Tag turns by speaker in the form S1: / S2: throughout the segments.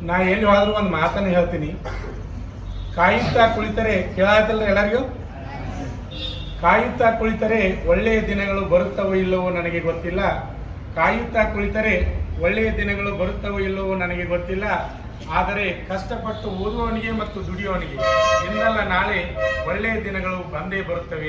S1: ನಾ ಎಲ್ಲಿ ಹೋದ್ರೂ ಒಂದು ಮಾತನ್ನು ಹೇಳ್ತೀನಿ. ಕಾಯುತ್ತಾ ಕುಳಿತರೆ ಕೇಳಾಯ್ತಲ್ಲ ಎಲ್ಲರಿಗೂ, ಕಾಯುತ್ತಾ ಕುಳಿತರೆ ಒಳ್ಳೆಯ ದಿನಗಳು ಬರುತ್ತವೋ ಇಲ್ಲವೋ ನನಗೆ ಗೊತ್ತಿಲ್ಲ. ಕಾಯುತ್ತಾ ಕುಳಿತರೆ ಒಳ್ಳೆಯ ದಿನಗಳು ಬರುತ್ತವೋ ಇಲ್ಲವೋ ನನಗೆ ಗೊತ್ತಿಲ್ಲ. ಆದರೆ ಕಷ್ಟಪಟ್ಟು ಓದುವವನಿಗೆ ಮತ್ತು ದುಡಿಯುವವನಿಗೆ ಇಂದಲ್ಲ ನಾಳೆ ಒಳ್ಳೆಯ ದಿನಗಳು ಬಂದೇ ಬರುತ್ತವೆ.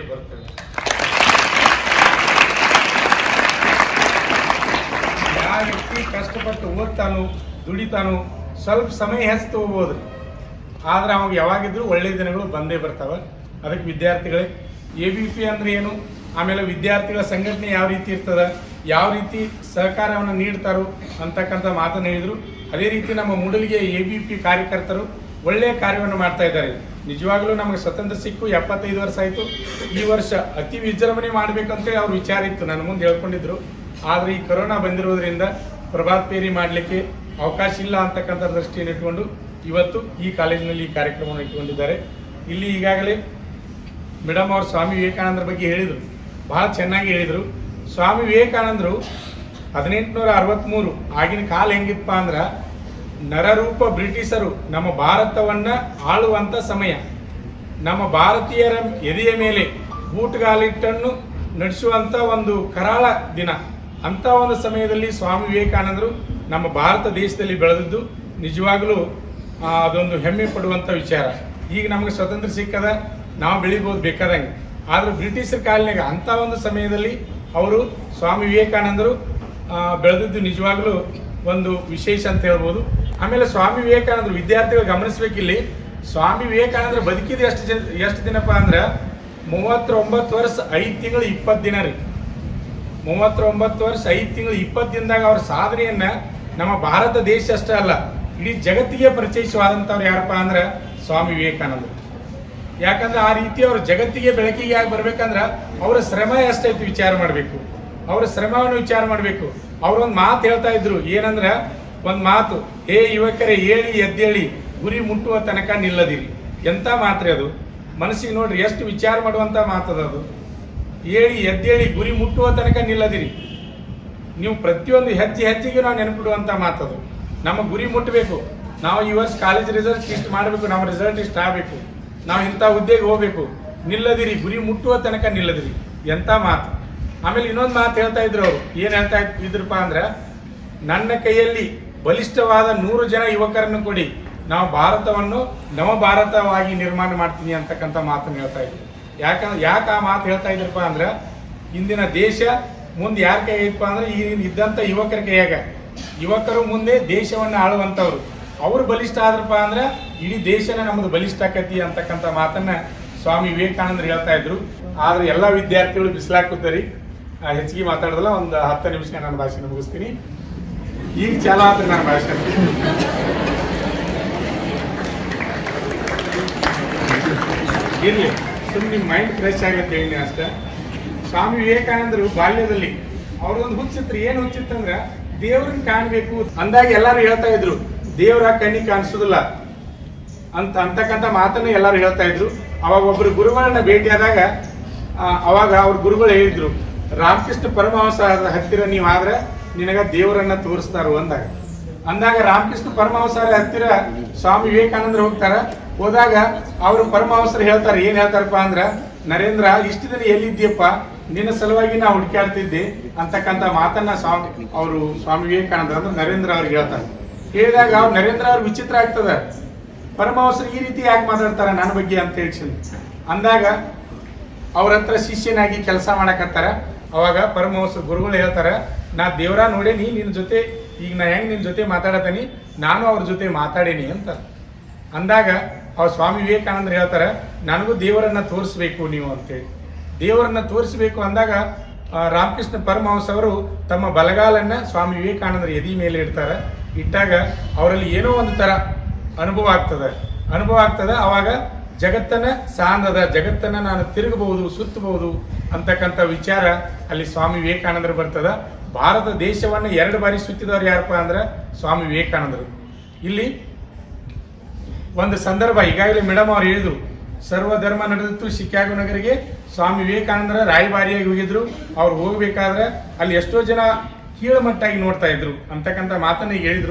S1: ಯಾವ ವ್ಯಕ್ತಿ ಕಷ್ಟಪಟ್ಟು ಓದ್ತಾನು ದುಡಿತಾನು ಸ್ವಲ್ಪ ಸಮಯ ಹೆಚ್ಚು ಹೋಗ್ಬೋದು, ಆದ್ರೆ ಅವಾಗ ಯಾವಾಗಿದ್ರು ಒಳ್ಳೆಯ ದಿನಗಳು ಬಂದೇ ಬರ್ತಾವ. ಅದಕ್ಕೆ ವಿದ್ಯಾರ್ಥಿಗಳೇ, ABP ಅಂದ್ರೆ ಏನು, ಆಮೇಲೆ ವಿದ್ಯಾರ್ಥಿಗಳ ಸಂಘಟನೆ ಯಾವ ರೀತಿ ಇರ್ತದ, ಯಾವ ರೀತಿ ಸಹಕಾರವನ್ನು ನೀಡ್ತಾರೋ ಅಂತಕ್ಕಂಥ ಮಾತನ್ನು ಹೇಳಿದ್ರು. ಅದೇ ರೀತಿ ನಮ್ಮ ಮೂಡಲಿಗೆ ABP ಕಾರ್ಯಕರ್ತರು ಒಳ್ಳೆಯ ಕಾರ್ಯವನ್ನು ಮಾಡ್ತಾ ಇದ್ದಾರೆ. ನಿಜವಾಗ್ಲೂ ನಮಗೆ ಸ್ವತಂತ್ರ ಸಿಕ್ಕು 75 ವರ್ಷ ಆಯಿತು. ಈ ವರ್ಷ ಅತಿ ವಿಜೃಂಭಣೆ ಮಾಡಬೇಕಂತೇಳಿ ಅವ್ರ ವಿಚಾರ ಇತ್ತು, ನನ್ನ ಮುಂದೆ ಹೇಳ್ಕೊಂಡಿದ್ರು. ಆದರೆ ಈ ಕೊರೋನಾ ಬಂದಿರೋದ್ರಿಂದ ಪ್ರಭಾತ್ ಪೇರಿ ಮಾಡಲಿಕ್ಕೆ ಅವಕಾಶ ಇಲ್ಲ ಅಂತಕ್ಕಂಥ ದೃಷ್ಟಿಯನ್ನು ಇಟ್ಕೊಂಡು ಇವತ್ತು ಈ ಕಾಲೇಜಿನಲ್ಲಿ ಈ ಕಾರ್ಯಕ್ರಮವನ್ನು ಇಟ್ಕೊಂಡಿದ್ದಾರೆ. ಇಲ್ಲಿ ಈಗಾಗಲೇ ಮೇಡಮ್ ಅವರು ಸ್ವಾಮಿ ವಿವೇಕಾನಂದರ ಬಗ್ಗೆ ಹೇಳಿದರು, ಬಹಳ ಚೆನ್ನಾಗಿ ಹೇಳಿದರು. ಸ್ವಾಮಿ ವಿವೇಕಾನಂದರು 1863 ಆಗಿನ ಕಾಲ ಹೆಂಗಿತ್ತಪ್ಪ ಅಂದ್ರೆ ನರರೂಪ ಬ್ರಿಟಿಷರು ನಮ್ಮ ಭಾರತವನ್ನ ಆಳುವಂತ ಸಮಯ. ನಮ್ಮ ಭಾರತೀಯರ ಎದೆಯ ಮೇಲೆ ಬೂಟುಗಾಲಿಟ್ಟನ್ನು ನಡೆಸುವಂತ ಒಂದು ಕರಾಳ ದಿನ. ಅಂತ ಒಂದು ಸಮಯದಲ್ಲಿ ಸ್ವಾಮಿ ವಿವೇಕಾನಂದರು ನಮ್ಮ ಭಾರತ ದೇಶದಲ್ಲಿ ಬೆಳೆದದ್ದು ನಿಜವಾಗಲೂ ಅದೊಂದು ಹೆಮ್ಮೆ ಪಡುವಂತ ವಿಚಾರ. ಈಗ ನಮಗೆ ಸ್ವತಂತ್ರ ಸಿಕ್ಕದ, ನಾವು ಬೆಳಿಬಹುದು ಬೇಕಾದಂಗೆ. ಆದ್ರೆ ಬ್ರಿಟಿಷರ ಕಾಲನಾಗ ಅಂತ ಒಂದು ಸಮಯದಲ್ಲಿ ಅವರು ಸ್ವಾಮಿ ವಿವೇಕಾನಂದರು ಬೆಳೆದದ್ದು ನಿಜವಾಗ್ಲೂ ಒಂದು ವಿಶೇಷ ಅಂತ ಹೇಳ್ಬೋದು. ಆಮೇಲೆ ಸ್ವಾಮಿ ವಿವೇಕಾನಂದರು ವಿದ್ಯಾರ್ಥಿಗಳು ಗಮನಿಸ್ಬೇಕಿಲ್ಲಿ, ಸ್ವಾಮಿ ವಿವೇಕಾನಂದರು ಬದುಕಿದ ಎಷ್ಟು ದಿನಪ್ಪ ಅಂದ್ರೆ 39 ವರ್ಷ 5 ತಿಂಗಳು 20 ದಿನ ರೀ. 39 ವರ್ಷ 5 ತಿಂಗಳು 20 ದಿನದಾಗ ಅವ್ರ ಸಾಧನೆಯನ್ನ ನಮ್ಮ ಭಾರತ ದೇಶ ಅಷ್ಟೇ ಅಲ್ಲ, ಇಡೀ ಜಗತ್ತಿಗೆ ಪರಿಚಯಿಸುವಾದಂಥವ್ರು ಯಾರಪ್ಪ ಅಂದ್ರೆ ಸ್ವಾಮಿ ವಿವೇಕಾನಂದರು. ಯಾಕಂದ್ರೆ ಆ ರೀತಿ ಅವ್ರ ಜಗತ್ತಿಗೆ ಬೆಳಕಿಗೆ ಆಗಿ ಬರ್ಬೇಕಂದ್ರ ಅವರ ಶ್ರಮ ಎಷ್ಟೈತಿ ವಿಚಾರ ಮಾಡಬೇಕು, ಅವರ ಶ್ರಮವನ್ನು ವಿಚಾರ ಮಾಡಬೇಕು. ಅವ್ರೊಂದು ಮಾತು ಹೇಳ್ತಾ ಇದ್ರು, ಏನಂದ್ರ ಒಂದ್ ಮಾತು, ಹೇ ಯುವಕರೇ ಏಳಿ ಎದ್ದೇಳಿ ಗುರಿ ಮುಟ್ಟುವ ತನಕ ನಿಲ್ಲದಿರಿ. ಎಂತ ಮಾತ್ರೆ ಅದು, ಮನಸ್ಸಿಗೆ ನೋಡ್ರಿ ಎಷ್ಟು ವಿಚಾರ ಮಾಡುವಂತ ಮಾತದ ಅದು. ಏಳಿ ಎದ್ದೇಳಿ ಗುರಿ ಮುಟ್ಟುವ ತನಕ ನಿಲ್ಲದಿರಿ. ನೀವು ಪ್ರತಿಯೊಂದು ಹೆಜ್ಜೆಗೆ ನಾವು ನೆನಪಿಡುವಂತ ಮಾತದು. ನಮ್ಮ ಗುರಿ ಮುಟ್ಟಬೇಕು, ನಾವು ಈ ವರ್ಷ ಕಾಲೇಜ್ ರಿಸಲ್ಟ್ ಇಷ್ಟು ಮಾಡಬೇಕು, ನಮ್ಮ ರಿಸಲ್ಟ್ ಇಷ್ಟ ಆಗಬೇಕು, ನಾವು ಇಂಥ ಹುದ್ದೆಗೆ ಹೋಗ್ಬೇಕು, ನಿಲ್ಲದಿರಿ, ಗುರಿ ಮುಟ್ಟುವ ತನಕ ನಿಲ್ಲದಿರಿ. ಎಂತ ಮಾತು. ಆಮೇಲೆ ಇನ್ನೊಂದು ಮಾತು ಹೇಳ್ತಾ ಇದ್ರು ಅವರು, ಏನ್ ಹೇಳ್ತಾ ಇದ್ರಪ್ಪ ಅಂದ್ರ, ನನ್ನ ಕೈಯಲ್ಲಿ ಬಲಿಷ್ಠವಾದ 100 ಜನ ಯುವಕರನ್ನು ಕೊಡಿ, ನಾವು ಭಾರತವನ್ನು ನವ ಭಾರತವಾಗಿ ನಿರ್ಮಾಣ ಮಾಡ್ತೀನಿ ಅಂತಕ್ಕಂಥ ಮಾತನ್ನು ಹೇಳ್ತಾ ಇದ್ರು. ಯಾಕೆ ಆ ಮಾತು ಹೇಳ್ತಾ ಇದ್ರಪ್ಪ ಅಂದ್ರ, ಇಂದಿನ ದೇಶ ಮುಂದೆ ಯಾರ ಕೈ ಐತಪ್ಪ ಅಂದ್ರೆ ಈ ಇದ್ದಂತ ಯುವಕರ ಕೈಯಾಗ. ಯುವಕರು ಮುಂದೆ ದೇಶವನ್ನು ಆಳುವಂತವ್ರು, ಅವ್ರು ಬಲಿಷ್ಠ ಆದ್ರಪ್ಪ ಅಂದ್ರೆ ಇಡೀ ದೇಶನ ನಮ್ದು ಬಲಿಷ್ಠ ಆಕತಿ ಅಂತಕ್ಕಂಥ ಮಾತನ್ನ ಸ್ವಾಮಿ ವಿವೇಕಾನಂದರು ಹೇಳ್ತಾ ಇದ್ರು. ಆದ್ರೆ ಎಲ್ಲಾ ವಿದ್ಯಾರ್ಥಿಗಳು ಬಿಸಿಲಾಕುತ್ತರಿ, ಹೆಚ್ಚಿಗೆ ಮಾತಾಡೋದಲ್ಲ, ಒಂದು 10 ನಿಮಿಷ ನನ್ನ ಭಾಷಣ ಮುಗಿಸ್ತೀನಿ. ಈಗ ಚಾಲ ಆದ್ರೆ ನನ್ನ ಭಾಷಣ ಇರ್ಲಿ, ಸುಮ್ಮನೆ ನಿಮ್ ಮೈಂಡ್ ಫ್ರೆಶ್ ಆಗತ್ತೆ ಹೇಳಿ ಅಷ್ಟ. ಸ್ವಾಮಿ ವಿವೇಕಾನಂದರು ಬಾಲ್ಯದಲ್ಲಿ ಅವ್ರದೊಂದು ಹುಚ್ಚಿತ್ರ, ಏನು ಹುಚ್ಚಿತ್ತಂದ್ರ ದೇವ್ರನ್ನ ಕಾಣ್ಬೇಕು ಅಂದಾಗ ಎಲ್ಲಾರು ಹೇಳ್ತಾ ಇದ್ರು, ದೇವ್ರ ಕಣ್ಣಿಗೆ ಕಾಣಿಸೋದಿಲ್ಲ ಅಂತಕ್ಕಂಥ ಮಾತನ್ನ ಎಲ್ಲಾರು ಹೇಳ್ತಾ ಇದ್ರು. ಅವಾಗ ಒಬ್ರು ಗುರುಗಳನ್ನ ಭೇಟಿಯಾದಾಗ ಅವಾಗ ಅವ್ರ ಗುರುಗಳು ಹೇಳಿದ್ರು, ರಾಮಕೃಷ್ಣ ಪರಮಹಂಸ ಹತ್ತಿರ ನೀವ್ ಆದ್ರೆ ನಿನಗ ದೇವರನ್ನ ತೋರಿಸ್ತಾರು ಅಂದಾಗ ರಾಮಕೃಷ್ಣ ಪರಮಹಂಸರ ಹತ್ತಿರ ಸ್ವಾಮಿ ವಿವೇಕಾನಂದರು ಹೋದಾಗ ಅವರು ಪರಮಹಂಸರು ಹೇಳ್ತಾರೆ, ಏನ್ ಹೇಳ್ತಾರಪ್ಪ ಅಂದ್ರ, ನರೇಂದ್ರ ಇಷ್ಟು ದಿನ ಎಲ್ಲಿದ್ದೀಯಪ್ಪ, ನಿನ್ನ ಸಲುವಾಗಿ ನಾ ಹುಡುಕಾಡ್ತಿದ್ದೆ ಅಂತಕ್ಕಂಥ ಮಾತನ್ನ ಸ್ವಾಮಿ ವಿವೇಕಾನಂದ ಅಂದ್ರೆ ನರೇಂದ್ರ ಅವ್ರಿಗೆ ಹೇಳ್ತಾರೆ. ಹೇಳಿದಾಗ ಅವ್ರು ನರೇಂದ್ರ ಅವ್ರ ವಿಚಿತ್ರ ಆಗ್ತದ, ಪರಮಹಂಸರು ಈ ರೀತಿ ಯಾಕೆ ಮಾತಾಡ್ತಾರ ನನ್ನ ಬಗ್ಗೆ ಅಂತ ಹೇಳಿ ಅಂದಾಗ ಅವ್ರ ಹತ್ರ ಶಿಷ್ಯನಾಗಿ ಕೆಲಸ ಮಾಡಕತ್ತಾರ. ಅವಾಗ ಪರಮಹಂಸ ಗುರುಗಳು ಹೇಳ್ತಾರ, ನಾ ದೇವರ ನೋಡೇನಿ ನಿನ್ ಜೊತೆ, ಈಗ ನಾ ಹೆಂಗ್ ನಿನ್ ಜೊತೆ ಮಾತಾಡತೀನಿ, ನಾನು ಅವ್ರ ಜೊತೆ ಮಾತಾಡೇನಿ ಅಂತ ಅಂದಾಗ ಅವ್ರ ಸ್ವಾಮಿ ವಿವೇಕಾನಂದರು ಹೇಳ್ತಾರ, ನನಗೂ ದೇವರನ್ನ ತೋರಿಸ್ಬೇಕು ನೀವು ಅಂತೇಳಿ. ದೇವರನ್ನ ತೋರಿಸ್ಬೇಕು ಅಂದಾಗ ರಾಮಕೃಷ್ಣ ಪರಮಹಂಸ ಅವರು ತಮ್ಮ ಬಲಗಾಲನ್ನ ಸ್ವಾಮಿ ವಿವೇಕಾನಂದರ ಎದಿ ಮೇಲೆ ಇಟ್ಟಾಗ ಅವರಲ್ಲಿ ಏನೋ ಒಂದು ತರ ಅನುಭವ ಆಗ್ತದ. ಅವಾಗ ಜಗತ್ತನ್ನ ಸಾಂದದ, ಜಗತ್ತನ್ನ ನಾನು ತಿರುಗಬಹುದು, ಸುತ್ತಬಹುದು ಅಂತಕ್ಕಂಥ ವಿಚಾರ ಅಲ್ಲಿ ಸ್ವಾಮಿ ವಿವೇಕಾನಂದರು ಬರ್ತದ. ಭಾರತ ದೇಶವನ್ನ 2 ಬಾರಿ ಸುತ್ತಿದವರು ಯಾರಪ್ಪ ಅಂದ್ರೆ ಸ್ವಾಮಿ ವಿವೇಕಾನಂದರು. ಇಲ್ಲಿ ಒಂದು ಸಂದರ್ಭ ಈಗಾಗಲೇ ಮೇಡಮ್ ಅವ್ರು ಹೇಳಿದ್ರು, ಸರ್ವಧರ್ಮ ನಡೆದಿತ್ತು ಶಿಕಾಗೋ ನಗರಿಗೆ, ಸ್ವಾಮಿ ವಿವೇಕಾನಂದರ ರಾಯಭಾರಿಯಾಗಿ ಹೋಗಿದ್ರು. ಅವ್ರು ಹೋಗ್ಬೇಕಾದ್ರೆ ಅಲ್ಲಿ ಎಷ್ಟೋ ಜನ ಕೀಳುಮಟ್ಟಾಗಿ ನೋಡ್ತಾ ಇದ್ರು ಅಂತಕ್ಕಂಥ ಮಾತನ್ನ ಈಗ ಹೇಳಿದ್ರು.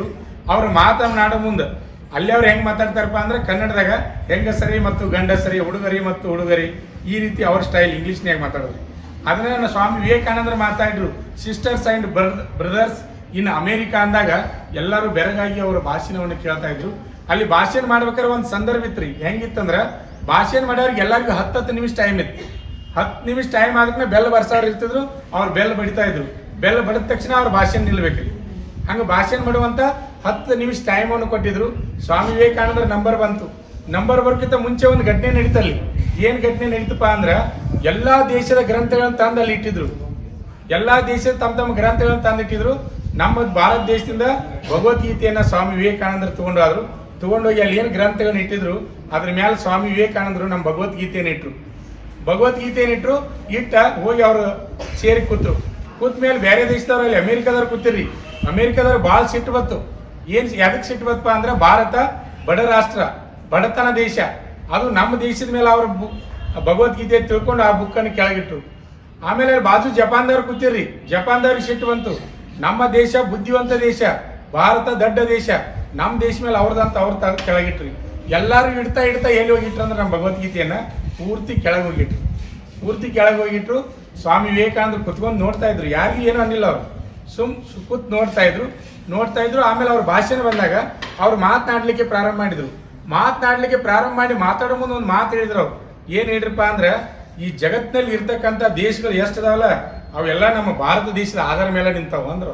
S1: ಅವ್ರ ಮಾತನಾಡೋ ಮುಂದೆ ಅಲ್ಲಿ ಅವ್ರು ಹೆಂಗ್ ಮಾತಾಡ್ತಾರಪ್ಪ ಅಂದ್ರೆ ಕನ್ನಡದಾಗ ಹೆಂಗಸರಿ ಮತ್ತು ಗಂಡಸರಿ, ಹುಡುಗರಿ ಮತ್ತು ಹುಡುಗರಿ, ಈ ರೀತಿ ಅವ್ರ ಸ್ಟೈಲ್ ಇಂಗ್ಲಿಷ್ನ್ಯಾಗ ಮಾತಾಡೋದು. ಅದನ್ನ ಸ್ವಾಮಿ ವಿವೇಕಾನಂದರು ಮಾತಾಡಿದ್ರು, sisters and brothers in America ಅಂದಾಗ ಎಲ್ಲರೂ ಬೆರಗಾಗಿ ಅವರ ಭಾಷಣವನ್ನು ಕೇಳ್ತಾ ಇದ್ರು. ಅಲ್ಲಿ ಭಾಷಣ ಮಾಡ್ಬೇಕಾದ್ರೆ ಒಂದು ಸಂದರ್ಭ ಇತ್ರಿ. ಹೆಂಗಿತ್ತಂದ್ರ ಭಾಷಣ ಮಾಡೋರಿಗೆ ಎಲ್ಲರಿಗೂ 10 ನಿಮಿಷ ಟೈಮ್ ಇತ್ತು. 10 ನಿಮಿಷ ಟೈಮ್ ಆದ್ಮೇಲೆ ಬೆಲ್ ಬರ್ಸೋರು ಇರ್ತಿದ್ರು, ಅವ್ರು ಬೆಲ್ ಬಡಿತಾ ಇದ್ರು. ಬೆಲ್ ಬಡಿದ ತಕ್ಷಣ ಅವ್ರ ಭಾಷಣ ನಿಲ್ಬೇಕ್ರಿ. ಹಂಗ ಭಾಷಣ ಮಾಡುವಂತ 10 ನಿಮಿಷ ಟೈಮ್ ಅನ್ನು ಕೊಟ್ಟಿದ್ರು. ಸ್ವಾಮಿ ವಿವೇಕಾನಂದರ ನಂಬರ್ ಬಂತು. ನಂಬರ್ ಬರೋಕ್ಕಿಂತ ಮುಂಚೆ ಒಂದು ಘಟನೆ ನಡೀತಲ್ಲಿ. ಏನ್ ಘಟನೆ ನಡೀತಪ್ಪ ಅಂದ್ರ ಎಲ್ಲಾ ದೇಶದ ಗ್ರಂಥಗಳನ್ನ ತಂದು ಅಲ್ಲಿ ಇಟ್ಟಿದ್ರು. ಎಲ್ಲಾ ದೇಶದ ತಮ್ಮ ಗ್ರಂಥಗಳನ್ನ ತಂದಿಟ್ಟಿದ್ರು. ನಮ್ಮ ಭಾರತ ದೇಶದಿಂದ ಭಗವದ್ಗೀತೆಯನ್ನ ಸ್ವಾಮಿ ವಿವೇಕಾನಂದರು ತಗೊಂಡೋಗಿ ಅಲ್ಲಿ ಏನ್ ಗ್ರಂಥಗಳನ್ನ ಇಟ್ಟಿದ್ರು ಅದ್ರ ಮೇಲೆ ಸ್ವಾಮಿ ವಿವೇಕಾನಂದರು ನಮ್ಮ ಭಗವದ್ಗೀತೆಯನ್ನು ಇಟ್ರು. ಇಟ್ಟ ಹೋಗಿ ಅವ್ರು ಸೇರಿ ಕೂತ್ರು. ಕೂತ್ ಮೇಲೆ ಬೇರೆ ದೇಶದವ್ರು ಅಲ್ಲಿ ಅಮೆರಿಕದವ್ರು ಕೂತಿರ್ರಿ. ಅಮೆರಿಕದವ್ರು ಬಹಳ ಸಿಟ್ಟು ಬತ್ತು. ಯಾವ್ದಕ್ ಸಿಟ್ಟು ಬತ್ತಪ್ಪ ಅಂದ್ರೆ ಭಾರತ ಬಡ ರಾಷ್ಟ್ರ, ಬಡತನ ದೇಶ, ಅದು ನಮ್ಮ ದೇಶದ ಮೇಲೆ ಅವ್ರ ಭಗವದ್ಗೀತೆ ತಿಳ್ಕೊಂಡು ಆ ಬುಕ್ ಅನ್ನು ಕೆಳಗಿಟ್ರು. ಆಮೇಲೆ ಬಾಜು ಜಪಾನ್ದವ್ರು ಕೂತಿರ್ರಿ. ಜಪಾನ್ದವ್ರಿಗೆ ಸಿಟ್ಟು ಬಂತು. ನಮ್ಮ ದೇಶ ಬುದ್ಧಿವಂತ ದೇಶ, ಭಾರತ ದೊಡ್ಡ ದೇಶ, ನಮ್ಮ ದೇಶ ಮೇಲೆ ಅವ್ರದಂತ ಅವ್ರ ಕೆಳಗಿಟ್ರಿ. ಎಲ್ಲಾರು ಇಡ್ತಾ ಎಲ್ಲಿ ಹೋಗಿಟ್ರು ಅಂದ್ರೆ ನಮ್ಮ ಭಗವದ್ಗೀತೆಯನ್ನ ಪೂರ್ತಿ ಕೆಳಗೆ ಹೋಗಿಟ್ರು. ಸ್ವಾಮಿ ವಿವೇಕಾನಂದರು ಕುತ್ಕೊಂಡು ನೋಡ್ತಾ ಇದ್ರು. ಯಾರಿಗೂ ಏನು ಅನ್ನಿಲ್ಲ. ಅವ್ರು ಕೂತ್ ನೋಡ್ತಾ ಇದ್ರು. ಆಮೇಲೆ ಅವ್ರ ಭಾಷಣ ಬಂದಾಗ ಅವ್ರು ಮಾತನಾಡ್ಲಿಕ್ಕೆ ಪ್ರಾರಂಭ ಮಾಡಿ ಮಾತಾಡೋ ಮುಂದೆ ಒಂದು ಮಾತು ಹೇಳಿದ್ರು. ಅವ್ರು ಏನ್ ಹೇಳಿದ್ರಪ್ಪ ಅಂದ್ರ, ಈ ಜಗತ್ತಿನಲ್ಲಿ ಇರ್ತಕ್ಕಂಥ ದೇಶಗಳು ಎಷ್ಟು ಅದಾವಲ್ಲ ಅವೆಲ್ಲ ನಮ್ಮ ಭಾರತ ದೇಶದ ಆಧಾರ ಮೇಲೆ ನಿಂತಾವ ಅಂದ್ರು.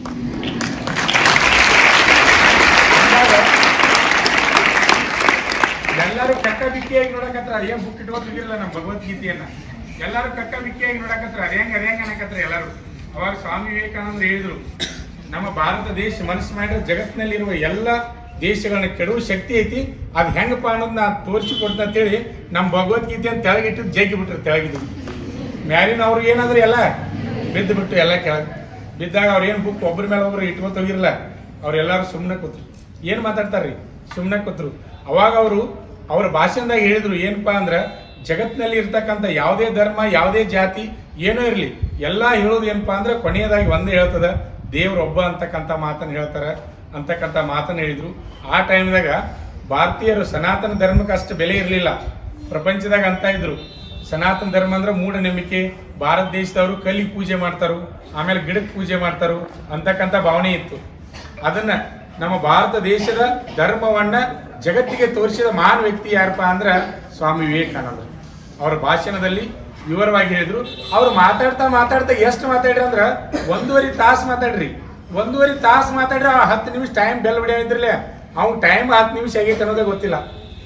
S1: ಎಲ್ಲರೂ ಕಕ್ಕ ಬಿಕ್ಕಿಯಾಗಿ ನೋಡಕತ್ರ. ಏನ್ ಬುಕ್ ಇಟ್ಕೊಂಡಿರಲಿಲ್ಲ ನಮ್ಮ ಭಗವದ್ಗೀತೆಯನ್ನ. ಎಲ್ಲರೂ ಕಕ್ಕ ಬಿಕ್ಕಿಯಾಗಿ ನೋಡಕತ್ರ. ಅದೇಂಗ ಅನ್ನಕತ್ರ ಎಲ್ಲರೂ. ಅವಾಗ ಸ್ವಾಮಿ ವಿವೇಕಾನಂದರು ಹೇಳಿದ್ರು, ನಮ್ಮ ಭಾರತ ದೇಶ ಮನಸ್ಸು ಮಾಡಿದ್ರೆ ಜಗತ್ತಿನಲ್ಲಿರುವ ಎಲ್ಲ ದೇಶಗಳನ್ನ ಕೆಡುವ ಶಕ್ತಿ ಐತಿ. ಅದ್ ಹೆಂಗಪ್ಪ ಅನ್ನೋದನ್ನ ತೋರಿಸಿಕೊಡ್ತ ಅಂತೇಳಿ ನಮ್ಮ ಭಗವದ್ಗೀತೆಯನ್ನು ತೆಳಗಿಟ್ಟು ಜಗ್ಗಿ ಬಿಟ್ರು. ತೆಳಗಿದ್ರು ಮ್ಯಾಲಿನ ಅವ್ರಿಗೆ ಏನಾದ್ರು ಎಲ್ಲ ಬಿದ್ದು ಬಿಟ್ಟು ಎಲ್ಲ ಕೆಳಗೆ ಬಿದ್ದಾಗ ಅವ್ರ ಏನ್ ಬುಕ್ ಒಬ್ಬರ ಮೇಲೆ ಒಬ್ರು ಇಟ್ಕೊತ ಹೋಗಿರಲ್ಲ. ಅವ್ರೆಲ್ಲಾರು ಸುಮ್ಮನೆ ಕೂತ್ರು. ಏನ್ ಮಾತಾಡ್ತಾರ್ರಿ? ಸುಮ್ಮನೆ ಕೂತ್ರು. ಅವಾಗ ಅವ್ರ ಭಾಷಣದಾಗ ಹೇಳಿದ್ರು ಏನಪ್ಪಾ ಅಂದ್ರ, ಜಗತ್ತಿನಲ್ಲಿ ಇರ್ತಕ್ಕಂಥ ಯಾವುದೇ ಧರ್ಮ, ಯಾವುದೇ ಜಾತಿ ಏನೋ ಇರ್ಲಿ, ಎಲ್ಲಾ ಹೇಳೋದು ಏನಪ್ಪಾ ಅಂದ್ರೆ ಕೊನೆಯದಾಗಿ ಒಂದೇ ಹೇಳ್ತದ, ದೇವ್ರೊಬ್ಬ ಅಂತಕ್ಕಂಥ ಮಾತನ್ನ ಹೇಳಿದ್ರು. ಆ ಟೈಮ್ದಾಗ ಭಾರತೀಯರು ಸನಾತನ ಧರ್ಮಕ್ಕೆ ಅಷ್ಟು ಬೆಲೆ ಇರಲಿಲ್ಲ. ಪ್ರಪಂಚದಾಗ ಅಂತ ಇದ್ರು, ಸನಾತನ ಧರ್ಮ ಅಂದ್ರೆ ಮೂಢನಂಬಿಕೆ, ಭಾರತ ದೇಶದವರು ಕಲಿ ಪೂಜೆ ಮಾಡ್ತಾರು, ಆಮೇಲೆ ಗಿಡಕ್ಕೆ ಪೂಜೆ ಮಾಡ್ತಾರು ಅಂತಕ್ಕಂಥ ಭಾವನೆ ಇತ್ತು. ಅದನ್ನ ನಮ್ಮ ಭಾರತ ದೇಶದ ಧರ್ಮವನ್ನ ಜಗತ್ತಿಗೆ ತೋರಿಸಿದ ಮಹಾನ್ ವ್ಯಕ್ತಿ ಯಾರಪ್ಪ ಅಂದ್ರ ಸ್ವಾಮಿ ವಿವೇಕಾನಂದರು. ಅವರ ಭಾಷಣದಲ್ಲಿ ವಿವರವಾಗಿ ಹೇಳಿದ್ರು. ಅವ್ರು ಮಾತಾಡ್ತಾ ಎಷ್ಟು ಮಾತಾಡ್ರಿ ಅಂದ್ರ 1.5 ತಾಸು ಮಾತಾಡ್ರಿ. 1.5 ತಾಸು ಮಾತಾಡ್ರಿ. 10 ನಿಮಿಷ ಟೈಮ್ ಬೆಲ್ ಬಿಡಿದ್ರಲ್ಲ, ಅವ್ನು ಟೈಮ್ 10 ನಿಮಿಷ ಆಗೈತೆ ಅನ್ನೋದೇ ಗೊತ್ತಿಲ್ಲ.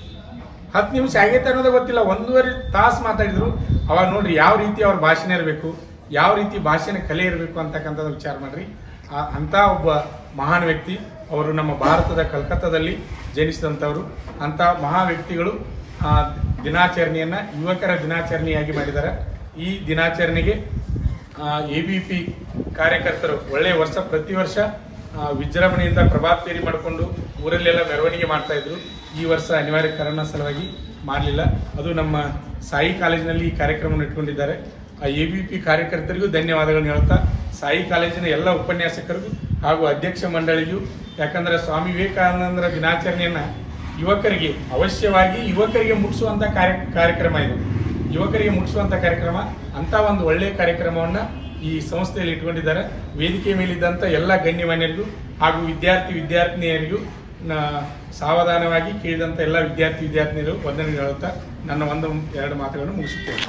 S1: 1.5 ತಾಸು ಮಾತಾಡಿದ್ರು. ಅವಾಗ ನೋಡ್ರಿ ಯಾವ ರೀತಿ ಅವ್ರ ಭಾಷಣ ಇರಬೇಕು, ಯಾವ ರೀತಿ ಭಾಷಣ ಕಲೆ ಇರಬೇಕು ಅಂತಕ್ಕಂಥದ್ದು ವಿಚಾರ ಮಾಡ್ರಿ. ಅಂತ ಒಬ್ಬ ಮಹಾನ್ ವ್ಯಕ್ತಿ ಅವರು ನಮ್ಮ ಭಾರತದ ಕಲ್ಕತ್ತಾದಲ್ಲಿ ಜನಿಸಿದಂಥವ್ರು. ಅಂತ ಮಹಾ ವ್ಯಕ್ತಿಗಳು ದಿನಾಚರಣೆಯನ್ನ ಯುವಕರ ದಿನಾಚರಣೆಯಾಗಿ ಮಾಡಿದ್ದಾರೆ. ಈ ದಿನಾಚರಣೆಗೆ ABP ಕಾರ್ಯಕರ್ತರು ಒಳ್ಳೆಯ ಪ್ರತಿ ವರ್ಷ ವಿಜೃಂಭಣೆಯಿಂದ ಪ್ರಭಾತ್ ಫೇರಿ ಮಾಡಿಕೊಂಡು ಊರಲ್ಲೆಲ್ಲ ಮೆರವಣಿಗೆ ಮಾಡ್ತಾ ಇದ್ರು. ಈ ವರ್ಷ ಅನಿವಾರ್ಯ ಕಾರಣ ಸಲುವಾಗಿ ಮಾಡಲಿಲ್ಲ. ಅದು ನಮ್ಮ ಸಾಯಿ ಕಾಲೇಜಿನಲ್ಲಿ ಈ ಕಾರ್ಯಕ್ರಮವನ್ನು ಇಟ್ಕೊಂಡಿದ್ದಾರೆ. ಆ ABP ಕಾರ್ಯಕರ್ತರಿಗೂ ಧನ್ಯವಾದಗಳನ್ನು ಹೇಳ್ತಾ, ಸಾಯಿ ಕಾಲೇಜಿನ ಎಲ್ಲ ಉಪನ್ಯಾಸಕರಿಗೂ ಹಾಗೂ ಅಧ್ಯಕ್ಷ ಮಂಡಳಿಗೂ, ಯಾಕಂದ್ರೆ ಸ್ವಾಮಿ ವಿವೇಕಾನಂದರ ದಿನಾಚರಣೆಯನ್ನ ಯುವಕರಿಗೆ ಯುವಕರಿಗೆ ಮುಟ್ಟಿಸುವಂತ ಕಾರ್ಯಕ್ರಮ ಇದು. ಯುವಕರಿಗೆ ಮುಟ್ಟಿಸುವಂತ ಕಾರ್ಯಕ್ರಮ. ಅಂತ ಒಂದು ಒಳ್ಳೆಯ ಕಾರ್ಯಕ್ರಮವನ್ನ ಈ ಸಂಸ್ಥೆಯಲ್ಲಿ ಇಟ್ಕೊಂಡಿದ್ದಾರೆ. ವೇದಿಕೆ ಮೇಲಿದ್ದಂತ ಎಲ್ಲ ಗಣ್ಯಮಾನ್ಯರಿಗೂ ಹಾಗೂ ವಿದ್ಯಾರ್ಥಿನಿಯರಿಗೂ ಸಾವಧಾನವಾಗಿ ಕೇಳಿದಂತ ಎಲ್ಲ ವಿದ್ಯಾರ್ಥಿನಿಯರು ವಂದನೆ ಹೇಳುತ್ತಾ ನನ್ನ 1-2 ಮಾತುಗಳನ್ನು ಮುಗಿಸುತ್ತೇನೆ.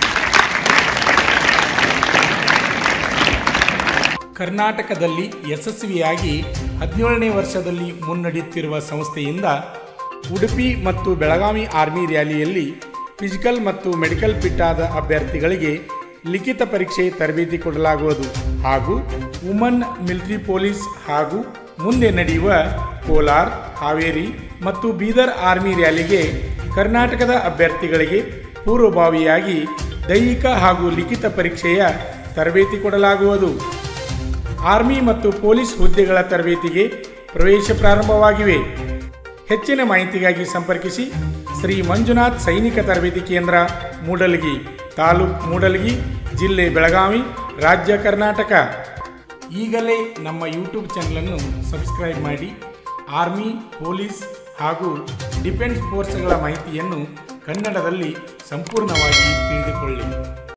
S1: ಕರ್ನಾಟಕದಲ್ಲಿ ಯಶಸ್ವಿಯಾಗಿ 17ನೇ ವರ್ಷದಲ್ಲಿ ಮುನ್ನಡೆಯುತ್ತಿರುವ ಸಂಸ್ಥೆಯಿಂದ ಉಡುಪಿ ಮತ್ತು ಬೆಳಗಾವಿ ಆರ್ಮಿ ರ್ಯಾಲಿಯಲ್ಲಿ ಫಿಸಿಕಲ್ ಮತ್ತು ಮೆಡಿಕಲ್ ಫಿಟ್ ಆದ ಅಭ್ಯರ್ಥಿಗಳಿಗೆ ಲಿಖಿತ ಪರೀಕ್ಷೆ ತರಬೇತಿ ಕೊಡಲಾಗುವುದು ಹಾಗೂ ವುಮನ್ ಮಿಲಿಟರಿ ಪೊಲೀಸ್ ಹಾಗೂ ಮುಂದೆ ನಡೆಯುವ ಕೋಲಾರ, ಹಾವೇರಿ ಮತ್ತು ಬೀದರ್ ಆರ್ಮಿ ರ್ಯಾಲಿಗೆ ಕರ್ನಾಟಕದ ಅಭ್ಯರ್ಥಿಗಳಿಗೆ ಪೂರ್ವಭಾವಿಯಾಗಿ ದೈಹಿಕ ಹಾಗೂ ಲಿಖಿತ ಪರೀಕ್ಷೆಯ ತರಬೇತಿ ಕೊಡಲಾಗುವುದು. ಆರ್ಮಿ ಮತ್ತು ಪೊಲೀಸ್ ಹುದ್ದೆಗಳ ತರಬೇತಿಗೆ ಪ್ರವೇಶ ಪ್ರಾರಂಭವಾಗಿವೆ. ಹೆಚ್ಚಿನ ಮಾಹಿತಿಗಾಗಿ ಸಂಪರ್ಕಿಸಿ ಶ್ರೀ ಮಂಜುನಾಥ್ ಸೈನಿಕ ತರಬೇತಿ ಕೇಂದ್ರ, ಮೂಡಲಗಿ, ತಾಲೂಕು ಮೂಡಲಗಿ, ಜಿಲ್ಲೆ ಬೆಳಗಾವಿ, ರಾಜ್ಯ ಕರ್ನಾಟಕ. ಈಗಲೇ ನಮ್ಮ ಯೂಟ್ಯೂಬ್ ಚಾನಲನ್ನು ಸಬ್ಸ್ಕ್ರೈಬ್ ಮಾಡಿ ಆರ್ಮಿ, ಪೊಲೀಸ್ ಹಾಗೂ ಡಿಫೆನ್ಸ್ ಫೋರ್ಸ್ಗಳ ಮಾಹಿತಿಯನ್ನು ಕನ್ನಡದಲ್ಲಿ ಸಂಪೂರ್ಣವಾಗಿ ತಿಳಿದುಕೊಳ್ಳಿ.